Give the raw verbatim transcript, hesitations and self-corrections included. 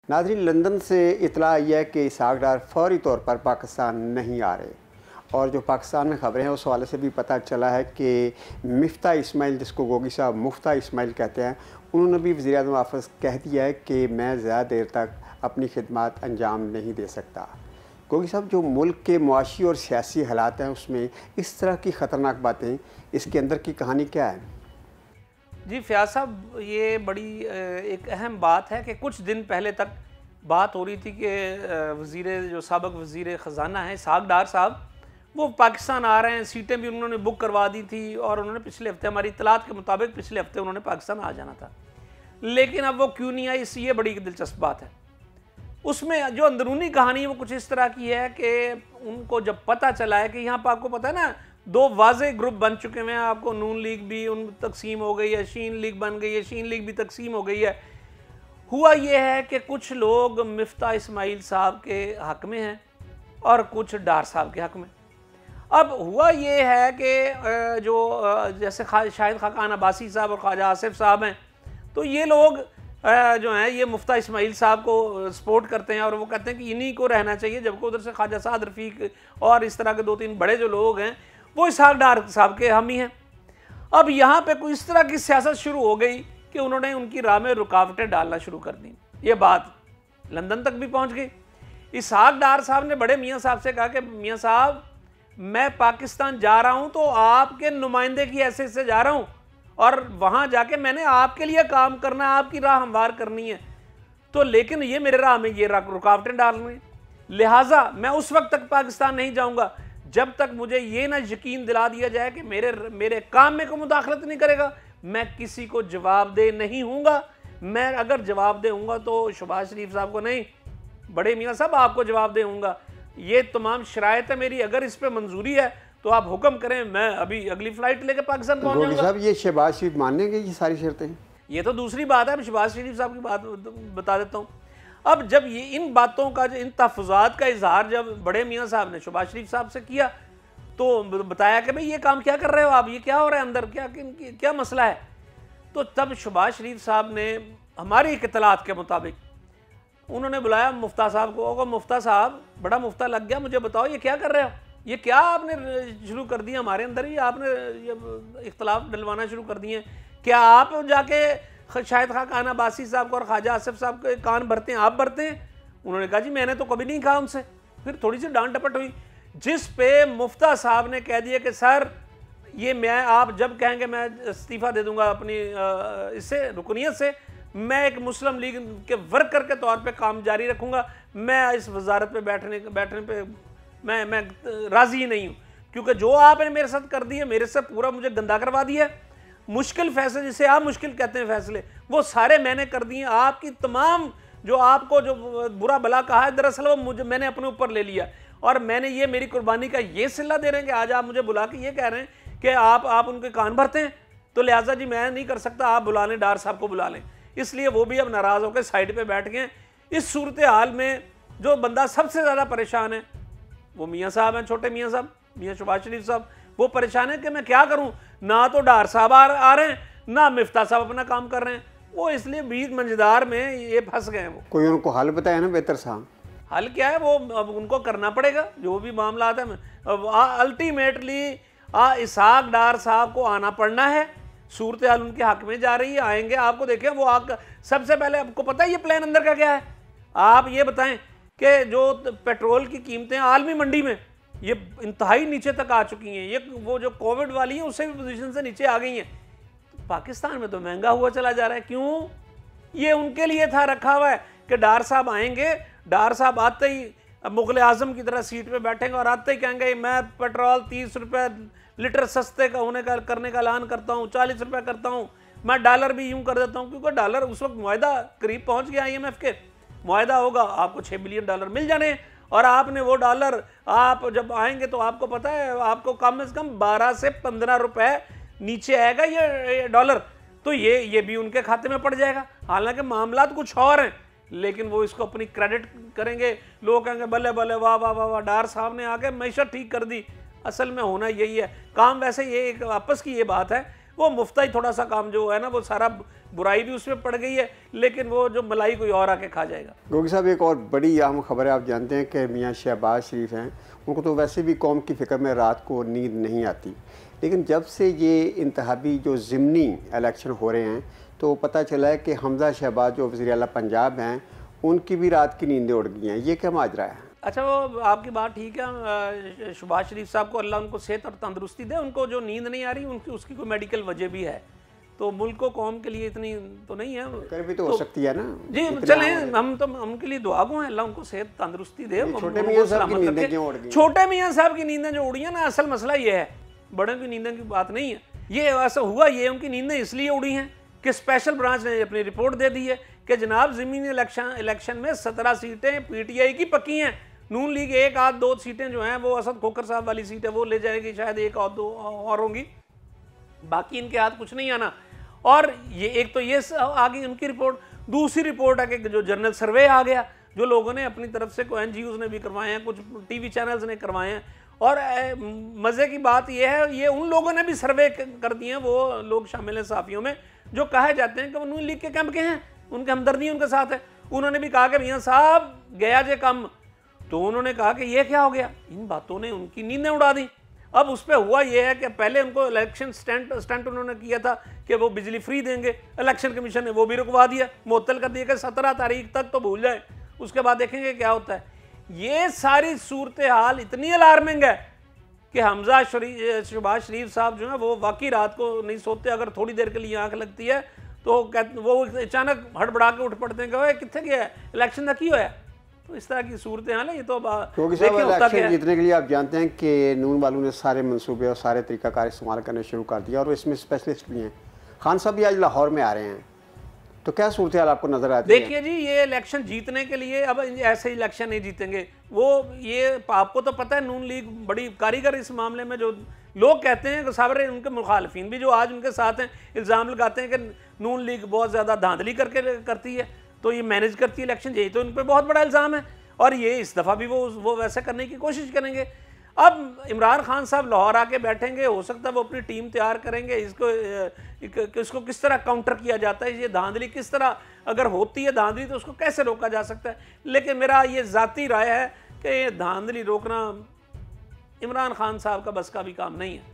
नाज़रीन, लंदन से इतला आई है कि इसहाक डार फौरी तौर पर पाकिस्तान नहीं आ रहे और जो पाकिस्तान में ख़बरें हैं उस हवाले से भी पता चला है कि मिफ्ता इस्माइल, जिसको गोगी साहब मुफ्ता इस्माइल कहते हैं, उन्होंने भी वज़ीर आज़म वापस कह दिया है कि मैं ज़्यादा देर तक अपनी खिदमत अंजाम नहीं दे सकता। गोगी साहब, जो मुल्क के मुआशी और सियासी हालात हैं उसमें इस तरह की ख़तरनाक बातें, इसके अंदर की कहानी क्या है? जी फ़याज़ साहब, ये बड़ी एक अहम बात है कि कुछ दिन पहले तक बात हो रही थी कि वज़ीर जो साबिक़ वज़ीर ख़जाना है इसहाक डार साहब, वो पाकिस्तान आ रहे हैं। सीटें भी उन्होंने बुक करवा दी थी और उन्होंने पिछले हफ्ते, हमारी इत्तलात के मुताबिक पिछले हफ्ते उन्होंने पाकिस्तान आ जाना था। लेकिन अब वो क्यों नहीं आई, इस ये बड़ी दिलचस्प बात है। उसमें जो अंदरूनी कहानी है वो कुछ इस तरह की है कि उनको जब पता चला है कि यहाँ पर, आपको पता है ना, दो वाज़े ग्रुप बन चुके हैं। आपको नून लीग भी उन तकसीम हो गई है, शीन लीग बन गई है, शीन लीग भी तकसीम हो गई है। हुआ ये है कि कुछ लोग मिफ्ता इस्माइल साहब के हक़ में हैं और कुछ डार साहब के हक़ में। अब हुआ ये है कि जो जैसे शाहिद खाकान अब्बासी साहब और ख्वाजा आसिफ साहब हैं, तो ये लोग जो हैं ये मुफ्ता इस्माइल साहब को सपोर्ट करते हैं और वो कहते हैं कि इन्हीं को रहना चाहिए, जबकि उधर से ख्वाजा साद रफ़ीक और इस तरह के दो तीन बड़े जो लोग हैं वो इसहाक डार साहब के हामी हैं। अब यहाँ पे कोई इस तरह की सियासत शुरू हो गई कि उन्होंने उनकी राह में रुकावटें डालना शुरू कर दी। ये बात लंदन तक भी पहुँच गई। इसहाक डार साहब ने बड़े मियाँ साहब से कहा कि मियाँ साहब, मैं पाकिस्तान जा रहा हूँ तो आपके नुमाइंदे की हैसियत से जा रहा हूँ और वहाँ जाके मैंने आपके लिए काम करना है, आपकी राह हमवार करनी है। तो लेकिन ये मेरे राह में ये रुकावटें डाल रही हैं, लिहाजा मैं उस वक्त तक पाकिस्तान नहीं जाऊँगा जब तक मुझे ये ना यकीन दिला दिया जाए कि मेरे मेरे काम में कोई मुदाखलत नहीं करेगा। मैं किसी को जवाबदेह नहीं हूँगा। मैं अगर जवाबदेह हूँगा तो शहबाज शरीफ साहब को नहीं, बड़े मियाँ साहब आपको जवाबदेह हूँगा। ये तमाम शराइत है मेरी, अगर इस पर मंजूरी है तो आप हुक्म करें, मैं अभी अगली फ़्लाइट लेकर पाकिस्तान पहुँच जाऊँगा। साहब, ये शहबाज शरीफ मानेंगे ये सारी शर्तें? ये तो दूसरी बात है, मैं शहबाज शरीफ साहब की बात बता देता हूँ। अब जब ये इन बातों का, इन तहफ़्फ़ुज़ात का इजहार जब बड़े मियाँ साहब ने शहबाज शरीफ साहब से किया तो बताया कि भाई ये काम क्या कर रहे हो आप, ये क्या हो रहा है अंदर, क्या क्या मसला है। तो तब शहबाज शरीफ साहब ने हमारी इत्तलात के मुताबिक उन्होंने बुलाया मुफ्ता साहब को। और मुफ्ता साहब, बड़ा मुफ्ता लग गया, मुझे बताओ ये क्या कर रहे हो, ये क्या आपने शुरू कर दिया हमारे अंदर, ही आपने ये इख्तलाफ डलवाना शुरू कर दिए। क्या आप जाके शाहिद खाकान अब्बासी साहब को और ख्वाजा आसिफ साहब के कान भरते हैं, आप भरते हैं? उन्होंने कहा जी मैंने तो कभी नहीं कहा उनसे। फिर थोड़ी सी डांट डपट हुई, जिस पे मुफ्ता साहब ने कह दिया कि सर ये मैं, आप जब कहेंगे मैं इस्तीफ़ा दे दूंगा अपनी इससे, रुकनीत से, मैं एक मुस्लिम लीग के वर्कर के तौर पे काम जारी रखूंगा। मैं इस वजारत पे बैठने बैठने पे मैं मैं राज़ी ही नहीं हूँ, क्योंकि जो आपने मेरे साथ कर दिया, मेरे से पूरा मुझे गंदा करवा दिया। मुश्किल फैसले, जिसे आप मुश्किल कहते हैं फैसले, वो सारे मैंने कर दिए। आपकी तमाम जो आपको जो बुरा भला कहा है, दरअसल वो मुझे मैंने अपने ऊपर ले लिया और मैंने ये मेरी कुर्बानी का ये सिला दे रहे हैं कि आज आप मुझे बुला के ये कह रहे हैं कि आप आप उनके कान भरते हैं। तो लिहाजा जी मैं नहीं कर सकता, आप बुला लें, डार साहब को बुला लें। इसलिए वो भी अब नाराज़ होकर साइड पे बैठ गए। इस सूरत हाल में जो बंदा सबसे ज़्यादा परेशान है वो मियाँ साहब हैं, छोटे मियाँ साहब, मियाँ शहबाज शरीफ साहब। वो परेशान है कि मैं क्या करूँ, ना तो डार साहब आ, आ रहे हैं, ना मिफ्ता साहब अपना काम कर रहे हैं। वो इसलिए बीच मंझदार में ये फंस गए हैं। वो कोई उनको हल बताया ना बेहतर साहब? हल क्या है, वो अब उनको करना पड़ेगा जो भी मामला है। अल्टीमेटली इसहाक डार साहब को आना पड़ना है। सूरत हाल उनके हक में जा रही है, आएंगे। आपको देखें वो आग, सबसे पहले आपको पता है ये प्लान अंदर का क्या है? आप ये बताएं कि जो पेट्रोल की कीमतें आलमी मंडी में ये इंतहाई नीचे तक आ चुकी हैं, ये वो जो कोविड वाली है उससे भी पोजीशन से नीचे आ गई हैं। पाकिस्तान में तो महंगा हुआ चला जा रहा है। क्यों? ये उनके लिए था रखा हुआ है कि डार साहब आएंगे, डार साहब आते ही मुगल आजम की तरह सीट पे बैठेंगे और आते ही कहेंगे मैं पेट्रोल तीस रुपये लीटर सस्ते का होने का करने का ऐलान करता हूँ, चालीस रुपये करता हूँ, मैं डॉलर भी यूँ कर देता हूँ। क्योंकि डॉलर उस वक्त मुआहदा करीब पहुँच गया, आई एम एफ के मुआहदा होगा, आपको छः बिलियन डॉलर मिल जाने और आपने वो डॉलर, आप जब आएंगे तो आपको पता है आपको कम से कम बारह से पंद्रह रुपये नीचे आएगा ये डॉलर। तो ये ये भी उनके खाते में पड़ जाएगा। हालांकि मामला तो कुछ और हैं, लेकिन वो इसको अपनी क्रेडिट करेंगे। लोग कहेंगे बल्ले बल्ले वाह वाह वाह वाह, डार साहब ने आके मैशत ठीक कर दी। असल में होना यही है काम। वैसे ये एक आपस की ये बात है, वो मुफ्ता ही थोड़ा सा काम जो है ना, वो सारा बुराई भी उसमें पड़ गई है, लेकिन वो जो मलाई कोई और आके खा जाएगा। गोगी साहब, एक और बड़ी अहम खबर है, आप जानते हैं कि मियाँ शहबाज शरीफ हैं, उनको तो वैसे भी कौम की फ़िक्र में रात को नींद नहीं आती, लेकिन जब से ये इंतखाबी जो ज़िमनी इलेक्शन हो रहे हैं तो पता चला है कि हमजा शहबाज जो वज़ीर आला पंजाब हैं, उनकी भी रात की नींदें उड़ गई हैं। ये क्या माजरा है? अच्छा, वो आपकी बात ठीक है। शहबाज शरीफ साहब को अल्लाह उनको सेहत और तंदुरुस्ती दे, उनको जो नींद नहीं आ रही उनकी उसकी कोई मेडिकल वजह भी है, तो मुल्क को कौम के लिए इतनी तो नहीं है, कर भी तो, तो हो सकती है ना जी। चले हम तो उनके लिए दुआ गो हैं, अल्लाह उनको सेहत तंदुरुस्ती दे। छोटे मियाँ साहब की नींदें क्यों उड़ गई? छोटे मियाँ साहब की नींदें जो उड़ी है ना, असल मसला ये है, बड़ों की नींदें की बात नहीं है। ये ऐसा हुआ, ये उनकी नींदें इसलिए उड़ी हैं कि स्पेशल ब्रांच ने अपनी रिपोर्ट दे दी है कि जनाब ज़मीनी इलेक्शन इलेक्शन में सत्रह सीटें पीटीआई की पक्की हैं। नून लीग एक आध दो सीटें जो हैं वो असद खोखर साहब वाली सीट है वो ले जाएगी, शायद एक और दो और होंगी, बाकी इनके हाथ कुछ नहीं आना। और ये एक तो ये आ गई उनकी रिपोर्ट, दूसरी रिपोर्ट है कि जो जनरल सर्वे आ गया, जो लोगों ने अपनी तरफ से, कोई एनजीओज ने भी करवाए हैं, कुछ टीवी चैनल्स ने करवाए हैं। और मज़े की बात यह है, ये उन लोगों ने भी सर्वे कर दिए हैं, वो लोग शामिल हैं सहाफ़ियों में जो कहे जाते हैं कि वो नून लीग के कैंप के हैं, उनके हमदर्दी उनके साथ है। उन्होंने भी कहा कि भैया साहब गया जे कम, तो उन्होंने कहा कि ये क्या हो गया। इन बातों ने उनकी नींदें उड़ा दी। अब उस पर हुआ ये है कि पहले उनको इलेक्शन स्टंट स्टंट उन्होंने किया था कि वो बिजली फ्री देंगे, इलेक्शन कमीशन ने वो भी रुकवा दिया, मुअत्तल कर दिया कि सत्रह तारीख तक तो भूल जाए, उसके बाद देखेंगे क्या होता है। ये सारी सूरत हाल इतनी अलार्मिंग है कि हमजा शरीफ शहबाज शरीफ साहब जो है वो वाकई रात को नहीं सोते। अगर थोड़ी देर के लिए आंख लगती है तो कहते वो अचानक हड़बड़ा के उठ पड़ते हैं कि कितने गया है, इलेक्शन तक ही होया। तो इस तरह की सूरत हाल है। ये तो इलेक्शन जीतने के लिए आप जानते हैं कि नून वालों ने सारे मंसूबे और सारे तरीक़ाकार इस्तेमाल करने शुरू कर दिया, और इसमें स्पेशलिस्ट भी हैं। खान साहब भी आज लाहौर में आ रहे हैं, तो क्या सूरत हाल आपको नजर आती है? देखिए जी, ये इलेक्शन जीतने के लिए अब ऐसे ही इलेक्शन नहीं जीतेंगे वो। ये आपको तो पता है नून लीग बड़ी कारीगर इस मामले में। जो लोग कहते हैं कि सारे उनके मुखालफिन भी जो आज उनके साथ हैं इल्ज़ाम लगाते हैं कि नून लीग बहुत ज़्यादा धांधली करके करती है, तो ये मैनेज करती है इलेक्शन, यही तो उन पर बहुत बड़ा इल्ज़ाम है। और ये इस दफ़ा भी वो वो वैसे करने की कोशिश करेंगे। अब इमरान खान साहब लाहौर आके बैठेंगे, हो सकता है वो अपनी टीम तैयार करेंगे, इसको इसको किस तरह काउंटर किया जाता है, ये धांधली किस तरह अगर होती है धांधली तो उसको कैसे रोका जा सकता है। लेकिन मेरा ये ज़ाती राय है कि ये धांधली रोकना इमरान खान साहब का बस का भी काम नहीं है।